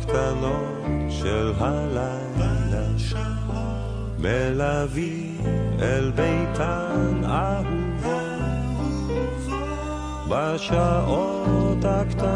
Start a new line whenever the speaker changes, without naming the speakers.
הקטנות של הלילה מלווים אל ביתן אהובו בשעות הקטנות